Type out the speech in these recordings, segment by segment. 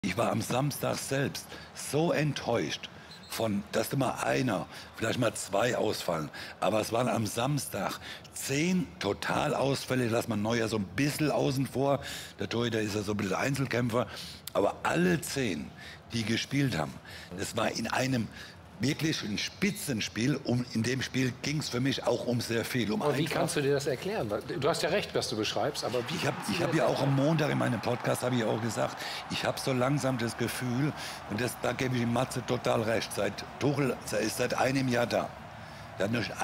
Ich war am Samstag selbst so enttäuscht dass da mal einer, vielleicht mal 2 ausfallen. Aber es waren am Samstag 10 Totalausfälle. Lass mal Neuer so ein bisschen außen vor. Der Torhüter ist ja so ein bisschen Einzelkämpfer. Aber alle 10, die gespielt haben, das war in einem wirklich ein Spitzenspiel. In dem Spiel ging es für mich auch um sehr viel. Aber wie kannst du dir das erklären? Du hast ja recht, was du beschreibst, aber wie? Ich hab ja auch am Montag in meinem Podcast habe ich auch gesagt, ich habe so langsam das Gefühl, und da gebe ich dem Matze total recht, Tuchel ist seit einem Jahr da. Er hat nicht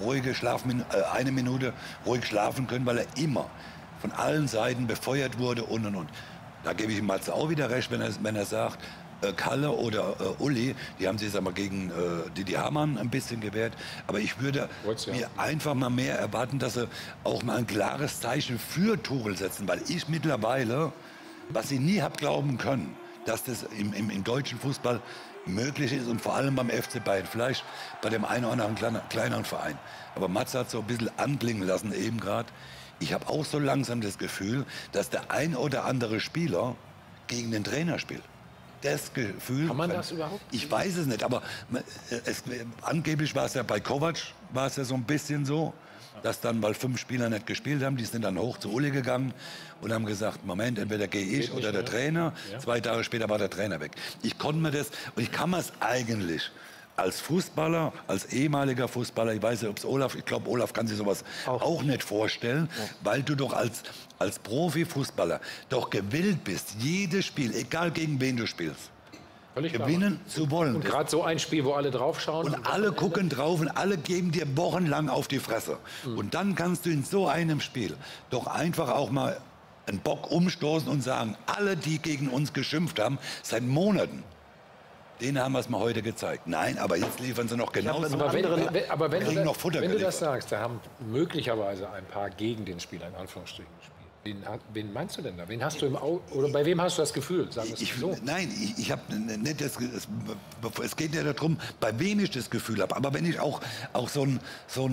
eine Minute ruhig schlafen können, weil er immer von allen Seiten befeuert wurde und. Da gebe ich dem Matze auch wieder recht, wenn er sagt, Kalle oder Uli, die haben sich aber gegen Didi Hamann ein bisschen gewehrt. Aber ich würde mir einfach mal mehr erwarten, dass sie auch mal ein klares Zeichen für Tuchel setzen. Weil ich mittlerweile, was ich nie habe glauben können, dass das im deutschen Fußball möglich ist und vor allem beim FC Bayern, vielleicht bei dem einen oder anderen kleineren Verein. Aber Matze hat so ein bisschen anklingen lassen eben gerade. Ich habe auch so langsam das Gefühl, dass der ein oder andere Spieler gegen den Trainer spielt. Das Gefühl. Kann man das überhaupt? Ich weiß es nicht, aber angeblich war es ja bei Kovac so ein bisschen so, dass dann, weil 5 Spieler nicht gespielt haben, die sind dann hoch zu Uli gegangen und haben gesagt, Moment, entweder gehe ich oder der Trainer. Ja. 2 Tage später war der Trainer weg. Ich konnte mir das, und ich kann mir es eigentlich als Fußballer, als ehemaliger Fußballer, ich weiß nicht, ich glaube, Olaf kann sich sowas auch nicht vorstellen, weil du doch als Profifußballer doch gewillt bist, jedes Spiel, egal gegen wen du spielst, gewinnen zu wollen. Und gerade so ein Spiel, wo alle draufschauen. Und alle gucken drauf und alle geben dir wochenlang auf die Fresse. Und dann kannst du in so einem Spiel doch einfach auch mal einen Bock umstoßen und sagen, alle, die gegen uns geschimpft haben, seit Monaten, denen haben wir es mal heute gezeigt. Nein, aber jetzt liefern sie noch genauso. Aber wenn du das sagst, da haben möglicherweise ein paar gegen den Spieler in Anführungsstrichen gespielt. Wen meinst du denn da? Wen hast du im Auge, oder bei wem hast du das Gefühl? Sagen wir es so. Nein, ich habe nicht es geht ja darum, bei wem ich das Gefühl habe. Aber wenn ich auch so einen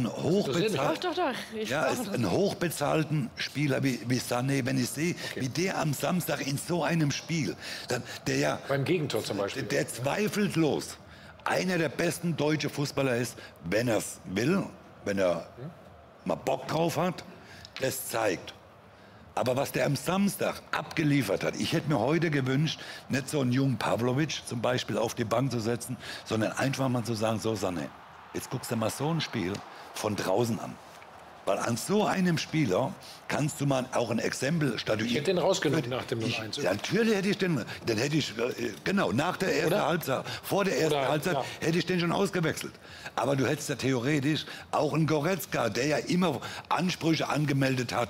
einen hochbezahlten Spieler wie Sané, wenn ich sehe, wie der am Samstag in so einem Spiel, beim Gegentor zum Beispiel, der zweifellos einer der besten deutschen Fußballer ist, wenn er es will, wenn er mal Bock drauf hat, das zeigt. Aber was der am Samstag abgeliefert hat, ich hätte mir heute gewünscht, nicht so einen jungen Pavlovic zum Beispiel auf die Bank zu setzen, sondern einfach mal zu sagen, so Sané, jetzt guckst du mal so ein Spiel von draußen an. Weil an so einem Spieler kannst du mal auch ein Exempel statuieren. Ich hätte den rausgenommen nach dem 0-1. Ja, natürlich hätte ich den hätte ich, genau, nach der ersten Halbzeit, vor der ersten Halbzeit hätte ich den schon ausgewechselt. Aber du hättest ja theoretisch auch einen Goretzka, der ja immer Ansprüche angemeldet hat.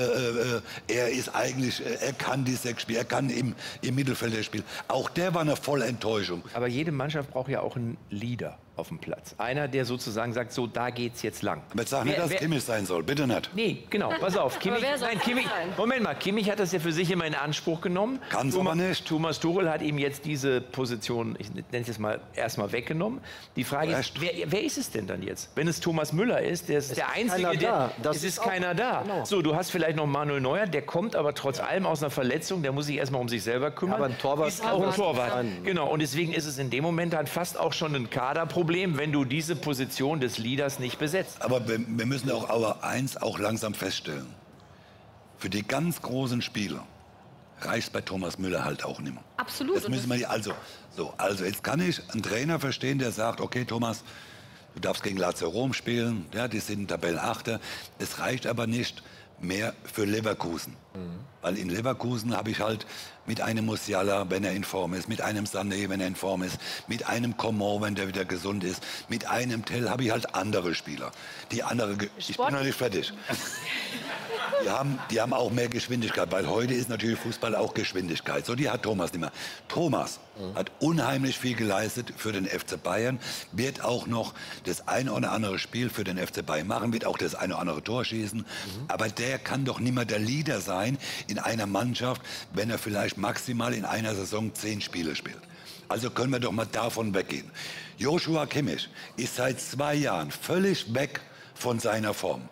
Er ist eigentlich, er kann die 6 spielen, er kann im Mittelfeld spielen. Auch der war eine Vollenttäuschung. Aber jede Mannschaft braucht ja auch einen Leader auf dem Platz. Einer, der sozusagen sagt, so, da geht's jetzt lang. Aber jetzt sag nicht, dass Kimmich sein soll, bitte nicht. Nee, genau, pass auf. Moment mal, Kimmich hat das ja für sich immer in Anspruch genommen. Kann's aber nicht. Thomas Tuchel hat ihm jetzt diese Position, ich nenne es jetzt mal, erstmal weggenommen. Die Frage ist, wer ist es denn dann jetzt? Wenn es Thomas Müller ist, der ist der Einzige, es ist keiner da. Genau. So, du hast vielleicht noch Manuel Neuer, der kommt aber trotz allem aus einer Verletzung, der muss sich erstmal um sich selber kümmern. Aber ein Torwart ist auch ein Torwart. Genau, und deswegen ist es in dem Moment halt fast auch schon ein Kaderproblem, wenn du diese Position des Leaders nicht besetzt. Aber wir müssen auch eins auch langsam feststellen. Für die ganz großen Spieler reicht bei Thomas Müller halt auch nicht mehr. Absolut. Das müssen wir, also jetzt kann ich einen Trainer verstehen, der sagt, okay Thomas, du darfst gegen Lazio Rom spielen, ja, die sind Tabellenachter. Es reicht aber nicht mehr für Leverkusen. Weil in Leverkusen habe ich halt mit einem Musiala, wenn er in Form ist, mit einem Sané, wenn er in Form ist, mit einem Coman, wenn der wieder gesund ist, mit einem Tell habe ich halt andere Spieler. Ich bin noch nicht fertig. Die haben auch mehr Geschwindigkeit, weil heute ist natürlich Fußball auch Geschwindigkeit. So, die hat Thomas nicht mehr. Thomas hat unheimlich viel geleistet für den FC Bayern, wird auch noch das ein oder andere Spiel für den FC Bayern machen, wird auch das ein oder andere Tor schießen. Aber der kann doch nicht mehr der Leader sein in einer Mannschaft, wenn er vielleicht maximal in einer Saison 10 Spiele spielt. Also können wir doch mal davon weggehen. Joshua Kimmich ist seit 2 Jahren völlig weg von seiner Form.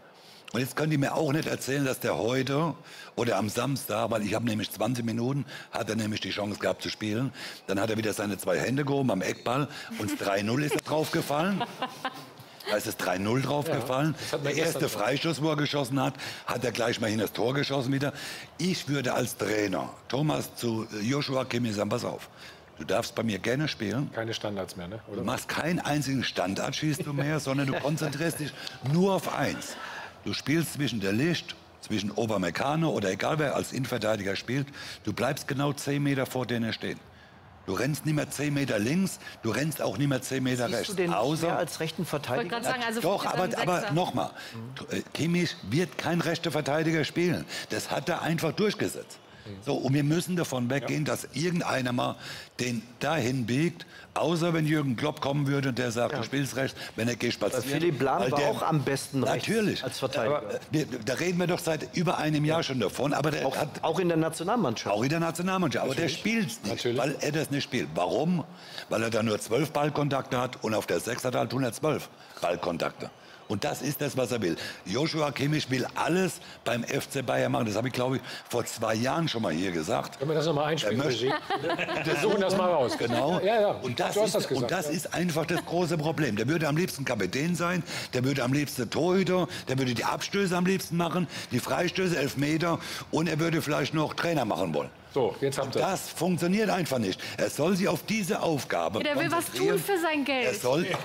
Und jetzt können die mir auch nicht erzählen, dass der heute oder am Samstag, weil ich habe nämlich 20 Minuten, hat er nämlich die Chance gehabt zu spielen. Dann hat er wieder seine 2 Hände gehoben am Eckball und 3-0 ist er draufgefallen. Da ist es 3-0 draufgefallen. Der erste Freistoß, wo er geschossen hat, hat er gleich mal hin das Tor geschossen wieder. Ich würde als Trainer Thomas zu Joshua Kimmich sagen, pass auf. Du darfst bei mir gerne spielen. Keine Standards mehr, ne? Oder? Du machst keinen einzigen Standard, schießt du mehr, sondern du konzentrierst dich nur auf eins. Du spielst zwischen der Licht, zwischen Obermeccano oder egal wer als Innenverteidiger spielt. Du bleibst genau 10 Meter vor denen stehen. Du rennst nicht mehr 10 Meter links, du rennst auch nicht mehr 10 Meter rechts. Siehst du den mehr als rechten Verteidiger? Sagen, also doch, aber nochmal, Kimmich wird kein rechter Verteidiger spielen. Das hat er einfach durchgesetzt. So, und wir müssen davon weggehen, dass irgendeiner mal den dahin biegt, außer wenn Jürgen Klopp kommen würde und der sagt, du spielst rechts, wenn er geht spazieren. Philipp Lahm war auch am besten rechts als Verteidiger. Aber, da reden wir doch seit über einem Jahr schon davon. Aber der auch in der Nationalmannschaft. Auch in der Nationalmannschaft. Aber der spielt nicht, weil er das nicht spielt. Warum? Weil er da nur 12 Ballkontakte hat und auf der 6 hat er halt 112 Ballkontakte. Und das ist das, was er will. Joshua Kimmich will alles beim FC Bayern machen. Das habe ich, glaube ich, vor 2 Jahren schon mal hier gesagt. Können wir das noch mal einspielen? Wir suchen das mal raus. Genau. Ja. Und das ist einfach das große Problem. Der würde am liebsten Kapitän sein, der würde am liebsten Torhüter, der würde die Abstöße am liebsten machen, die Freistöße, Elfmeter und er würde vielleicht noch Trainer machen wollen. So, jetzt habt ihr. Das funktioniert einfach nicht. Er soll sich auf diese Aufgabe der will was tun für sein Geld. Er soll. Ja.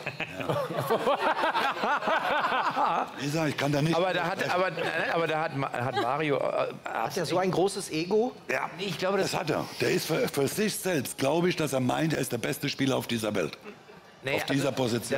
Ich kann da nicht. Aber da hat Mario. Hat er so ein großes Ego? Ja, ich glaube, das hat er. Der ist für sich selbst, glaube ich, dass er meint, er ist der beste Spieler auf dieser Welt. Nee, auf dieser Position.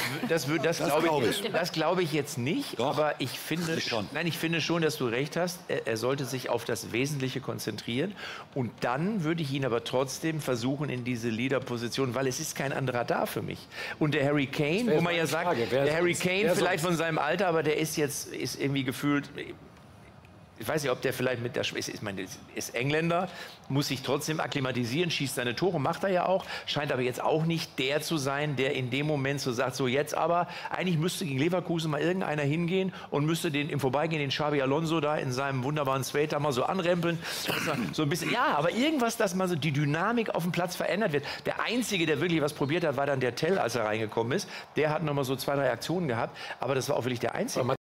Das glaube ich jetzt nicht. Doch, aber ich finde schon, dass du recht hast. Er sollte sich auf das Wesentliche konzentrieren. Und dann würde ich ihn aber trotzdem versuchen in diese Leader-Position, weil es ist kein anderer da für mich. Und der Harry Kane, wo man ja sagt, der Harry Kane vielleicht von seinem Alter, aber der ist irgendwie gefühlt. Ich weiß nicht, ob der vielleicht mit der Schwester, ich meine, ist Engländer, muss sich trotzdem akklimatisieren, schießt seine Tore, macht er ja auch, scheint aber jetzt auch nicht der zu sein, der in dem Moment so sagt, so jetzt aber, eigentlich müsste gegen Leverkusen mal irgendeiner hingehen und müsste den im Vorbeigehen, den Xabi Alonso da in seinem wunderbaren Suede da mal so anrempeln, so ein bisschen, ja, aber irgendwas, dass mal so die Dynamik auf dem Platz verändert wird. Der Einzige, der wirklich was probiert hat, war dann der Tell, als er reingekommen ist, der hat noch mal so 2, 3 Aktionen gehabt, aber das war auch wirklich der Einzige.